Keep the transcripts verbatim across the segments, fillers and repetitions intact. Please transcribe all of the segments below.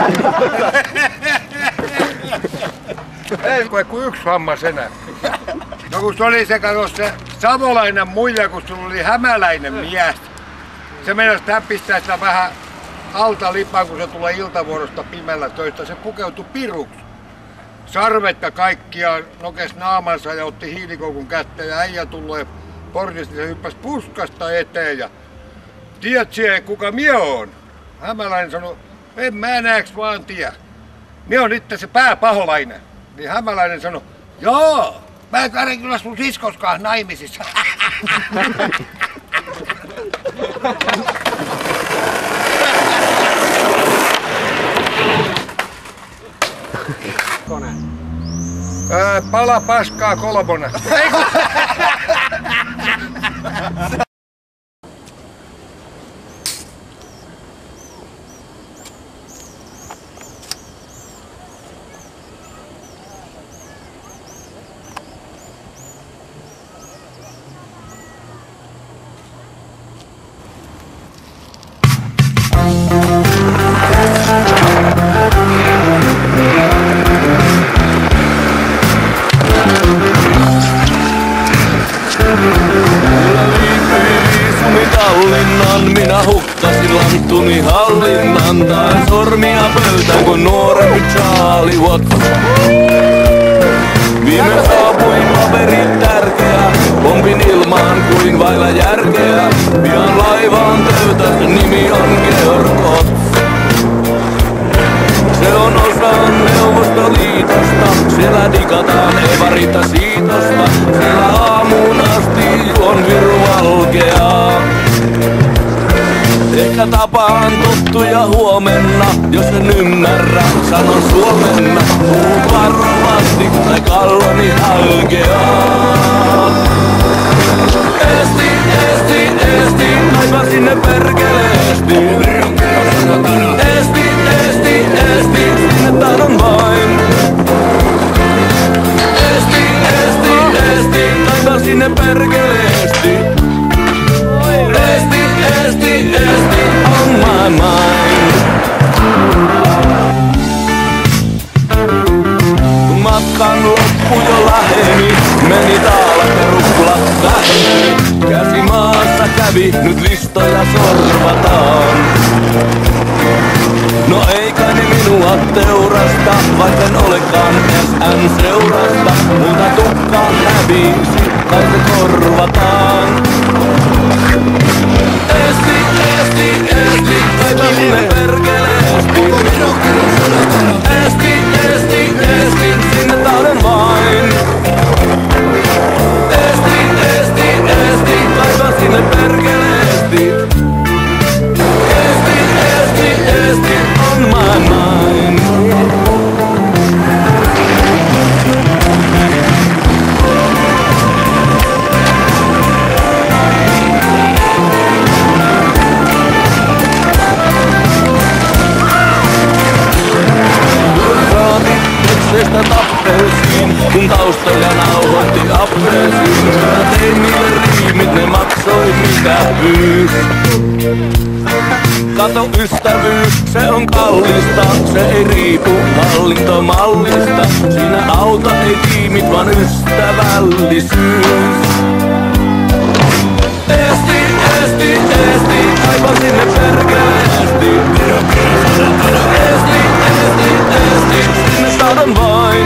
Ei kuin yksi hammas enää. No kun se oli se, kato, se savolainen muija, kun sulla oli hämäläinen mies. Se meinasi täppistää sitä vähän alta lipaan, kun se tulee iltavuorosta pimeällä töistä. Se pukeutui piruksi. Sarvet ja kaikkia nokes naamansa ja otti hiilikoukun kätteen ja äijä tulee portista. Se hyppäsi puskasta eteen ja tiedät siihen, kuka mie on? Hämäläinen sanoi, en mä näeks vaan tiedä. Mie on itse se pääpaholainen. Niin Hämäläinen sanoi, joo, mä en käydä kyllä sun siskoskaan naimisissa. Ää, pala paskaa kolmonen. Minä hukkasin lantuni hallinnan, tain sormia pöytään kuin nuorempi Charlie Watts. Viime saapuin paperit tärkeä, pompin ilmaan kuin vailla järkeä. Pian laivaan töytä, nimi on Georg Otts. Se on osa Neuvostoliitosta, siellä digataan ei varita siitosta. Siellä aamuun asti juon viru valkeaa. Ehkä tapaan tuttuja huomenna, jos en ymmärrä, sanon suomenna. Puhun varovasti, tai kalloni halkeaa. Eesti, Eesti, Eesti, aivan sinne perkeleesti. Eesti, Eesti, Eesti, sinne tahdon vain. Eesti, Eesti, Eesti, aivan sinne perkeleesti. Eesti, Eesti, Eesti on my mind. Kun matkan loppu jo läheni, meni taalat ja ruplat väheni. Käsi maassa kävi, nyt listoja sorvataan. No ei kai ne minua teurasta, vaikka en olekaan S N-seurasta. Muuta tukkaan hävisi, kai se korvataan. Eesti, Eesti, Eesti, aivan sinne perkeleesti. Eesti, Eesti, Eesti, sinne tahdon vain. Eesti, Eesti, Eesti, aivan sinne perkeleesti. Eesti, Eesti, Eesti, on my mind. Tekseistä tappelsiin, kun taustoja nauhoitti appelsiin. Mä tein niille riimit, ne maksoi mitä pyys. Kato ystävyys, se on kallista, se ei riipu hallintomallista. Siinä auta ei tiimit, vaan ystävällisyys. Eesti, Eesti, Eesti, aivan sinne perkeleesti. Eesti, Eesti, Eesti, sinne tahdon vain.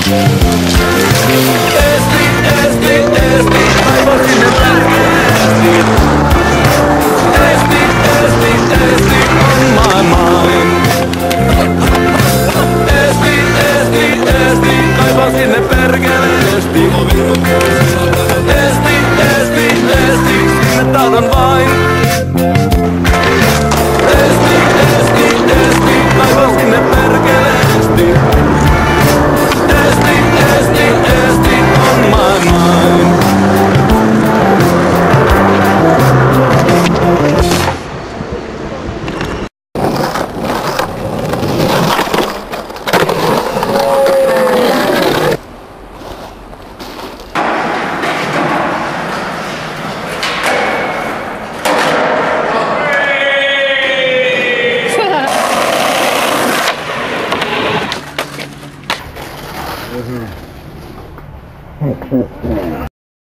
Eesti, Eesti, Eesti, aivan sinne perkeleesti. Eesti, Eesti, Eesti, on my mind. Eesti, Eesti, Eesti, aivan sinne perkeleesti. Eesti, Eesti, Eesti, sinne tahdon vain. Eesti, Eesti,